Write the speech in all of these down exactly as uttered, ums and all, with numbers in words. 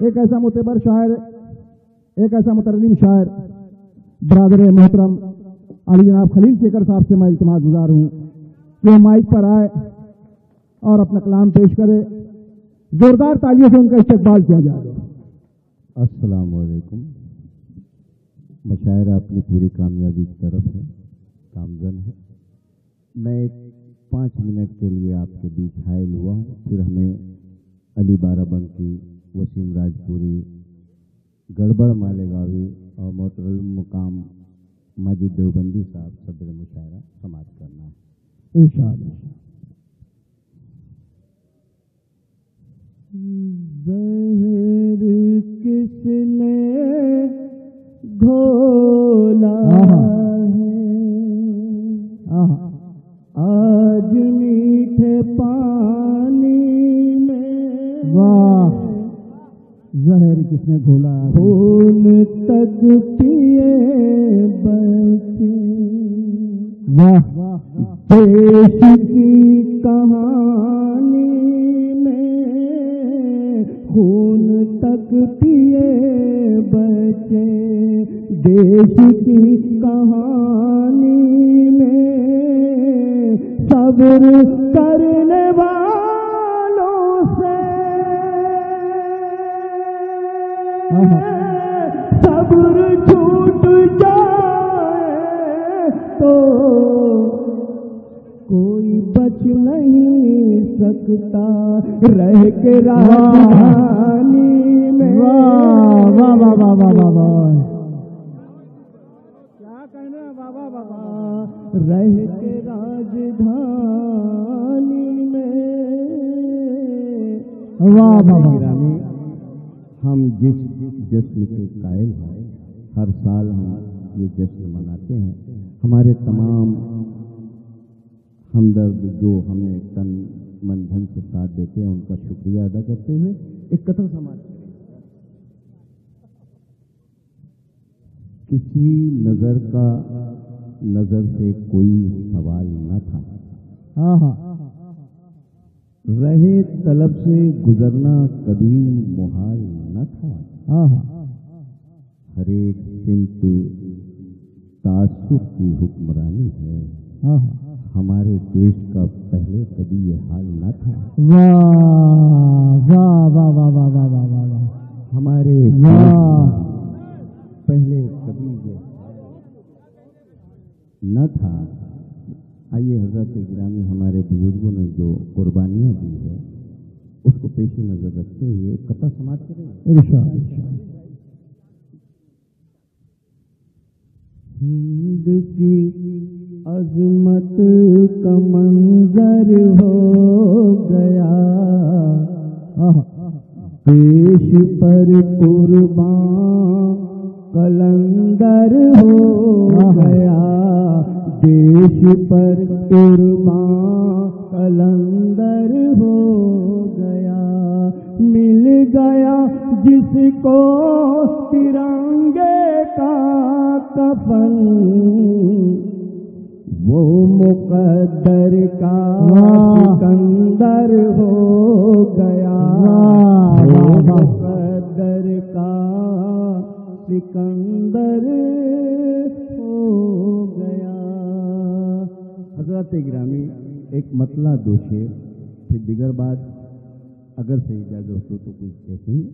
ایک ایسا معتبر شاعر، ایک ایسا مترجم شاعر برادر محترم علی جناب خلیل شیخر صاحب سے میں التماس گزار ہوں کہ وہ مائک پر آئے اور اپنا کلام پیش کرے. زوردار تالیوں سے ان کا استقبال کیا جائے. السلام علیکم. مشاعرہ اپنی پوری کامیابی کی طرف ہے، کامزن ہے. میں ایک پانچ منٹ کے لیے آپ کے بیچ حائل ہوا ہوں. پھر ہمیں علی بارہ بنکی، وسیم راجپوری، گڑبڑ مالیگاوی اور محترم مقام ماجد دیوبندی صاحب صدر مشاعرہ سماعت کرنا ہے انشاءاللہ. زہر کس نے گھولا ہے آج میٹھے پانی میں، واہ، زہر کس نے گھولا ہے خون تک پیے بچے. واہ، دیش کی کہانی میں خون تک پیے بچے. دیش کی کہانی میں صبر کرنے والوں سے صبر چھوٹ جائے تو کوئی بچ نہیں سکتا رہ کے راجدھانی میں. واہ واہ واہ واہ واہ واہ، کیا کہنا واہ واہ واہ واہ. رہ کے راجدھانی میں. واہ واہ واہ. ہم جس جشن کے قائل ہیں، ہر سال ہم یہ جشن مناتے ہیں. ہمارے تمام ہمدرد جو ہمیں تن من دھن سے ساتھ دیتے ہیں، ان کا شکریہ ادا کرتے ہوئے ایک قطر سماج کسی نظر کا نظر سے کوئی سوال نہ تھا. ہاں ہاں، رہے طلب سے گزرنا کبھی محال نہ تھا. ہاں ہاں، ہر ایک سمت تعصب کی حکمرانی ہے. ہاں ہاں، ہمارے دیش کا پہلے کبھی یہ حال نہ تھا. واہ واہ واہ واہ واہ واہ واہ واہ واہ. ہمارے واہ، پہلے کبھی یہ نہ تھا. آئیے حضرت گرامی ہمارے بزرگوں نے جو قربانیاں دی ہے اس کو پیش نظر رکھتے ہوئے ایک قطعہ سماعت کریں. انشاءاللہ. ہند کی عظمت کا منظر ہو گیا، پیش پر قربان قلندر ہو گیا. دیش پر قربان قلندر ہو گیا. مل گیا جس کو ترنگے کا کفن، وہ مقدر کا سکندر ہو گیا. وہ مقدر کا سکندر ہو گیا. حضرات گرامی، ایک مطلع دو شعر، پھر دیگر بات اگر سے اجازت ہو تو کچھ کہتے ہیں.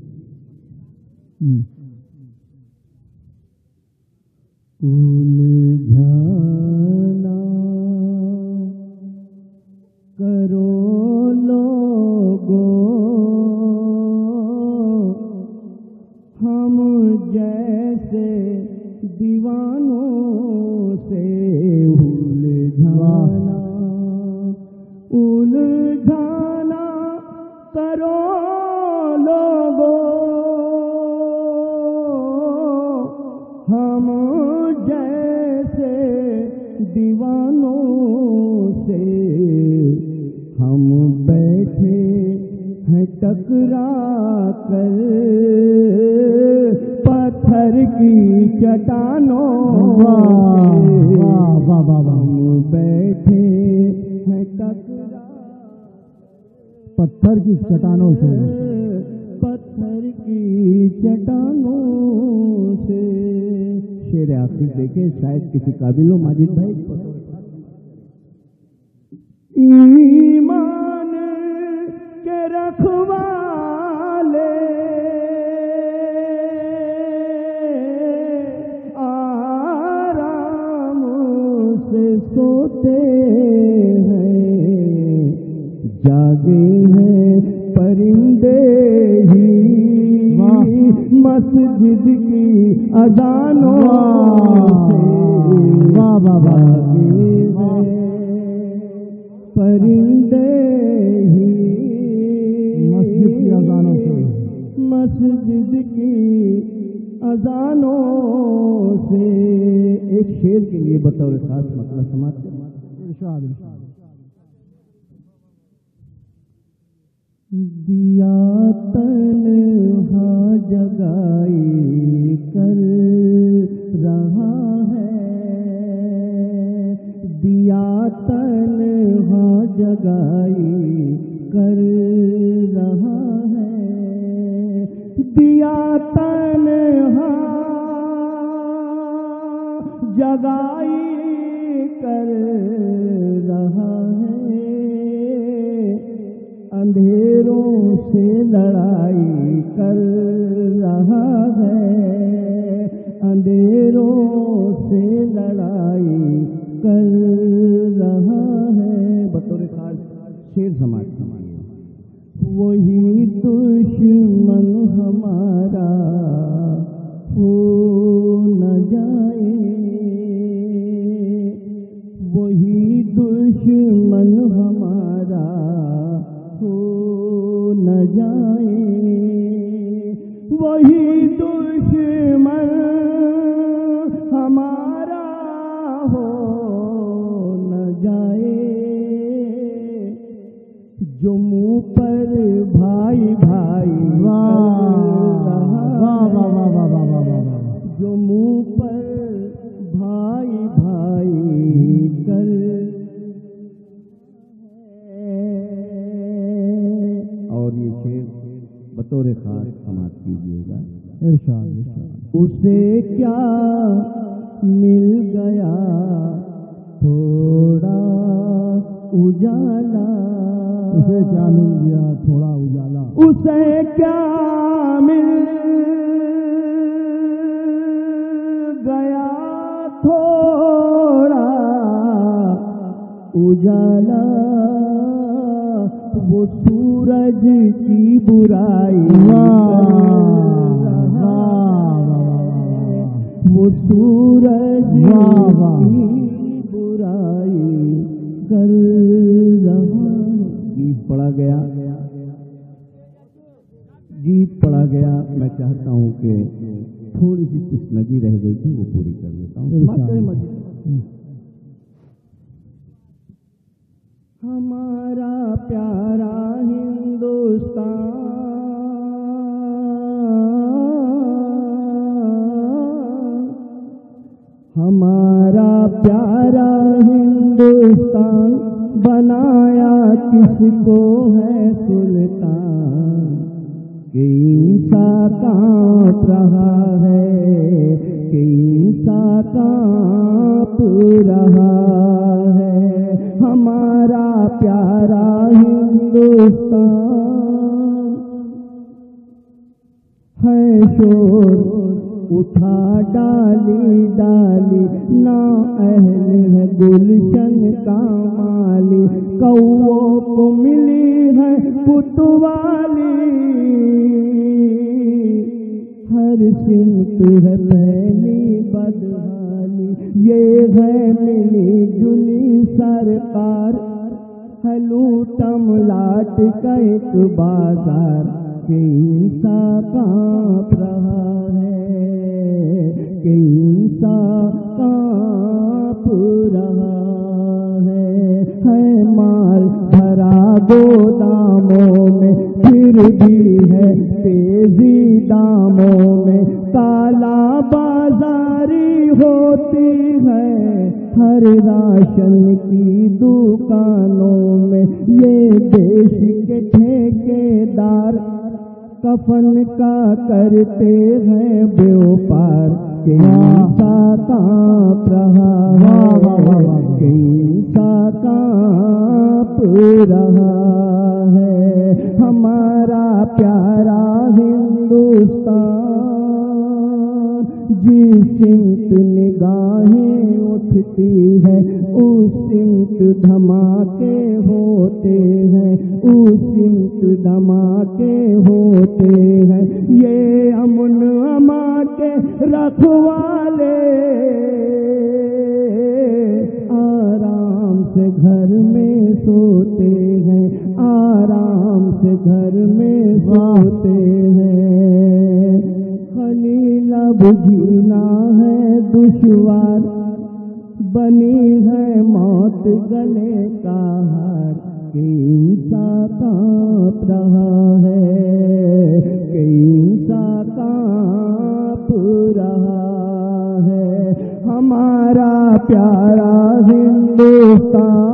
الجھانا کرو لوگو ہم جیسے دیوانوں سے. الجھانا الجھانا کرو لوگو ہم جیسے دیوانوں سے. ہم بیٹھے ہیں ٹکرا کر پتھر کی چٹانوں. ہم بیٹھے ہیں ٹکرا پتھر کی چٹانوں سے. پتھر کی चट्टानों से। शेर आखिर देखे शायद किसी काबिल हो माजिद भाई। ईमान के रखवाले आराम से सोते हैं, जागे हैं परिंदे ही मस्जिद की अजानों से। वाह वाह वाह। परिंदे ही मस्जिद की अजानों से, मस्जिद की अजानों से। एक शेर के लिए बतौर खास मतलब समाप्त इरशाद इरशाद। दिया तन्हा जगाई कर रहा है, दिया तन्हा जगाई कर रहा है, दिया तन्हा जगाई कर रहा है, अंधेरों से लड़ाई कर रहा है, अंधेरों से लड़ाई कर रहा है। बतौर खास शेर समाज समाज। वही दुश्मन हमारा हो न जाए, वही दुश्मन हमारा हो न जाए, वही दुश्मन हमारा हो न जाए, जो मुंह पर भाई भाई जो मुंह पर भाई भाई कर। और ये शेर बतौर खास समाप्त कीजिएगा। इरशाद इरशाद। उसे क्या मिल गया थोड़ा उजाला, उसे क्या मिल गया थोड़ा उजाला, उसे क्या मिल गया थोड़ा उजाला, वो सूरज की बुराई, वो सूरज की बुराई कर रहा। गीत पढ़ा गया, गीत पढ़ा गया। मैं चाहता हूँ कि थोड़ी सी किस्मती रह गई थी वो पूरी कर लेता हूँ। हमारा प्यारा हिंदुस्तान, हमारा प्यारा हिंदुस्तान, बनाया किसको है सुल्तान, कि इंसान कांप रहा है, कि इंसान कांप रहा है। हमारा प्यारा हिंदुस्तान है शोर उठा डाली डाली, ना अहल है गुलशन का माली, कौओं को मिली है पुतवाली, हर सिमत है पहली बदहाली, ये है मिली जुली सरकार, है लूटम लाट का एक बाजार, कि इंसान कांप रहा है, कि इंसान कांप रहा है। है माल भरा गोदामों में, फिर भी है तेजी दामों में, काला बाजारी होती है हर राशन की दुकानों में, ये देश के ठेकेदार کفن کا کرتے ہیں بیوپار کیسا کانپ رہا ہے کیسا کانپ رہا ہے ہمارا پیارا ہندوستان جس سمت نگاہیں اٹھتی ہے اس سمت دھماکے ہوتے ہیں اس سمت دھماکے ہوتے ہیں یہ امن امان کے رکھوالے آرام سے گھر میں سوتے ہیں آرام سے گھر میں سوتے ہیں خلیل اب جینا ہے دشوار بنی ہے موت گلے کا ہار کیسا کانپ رہا ہے کیسا کانپ رہا ہے ہمارا پیارا ہندوستان